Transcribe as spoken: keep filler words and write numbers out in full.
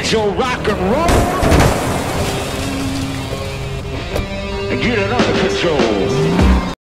get your rock and roll and get it under control.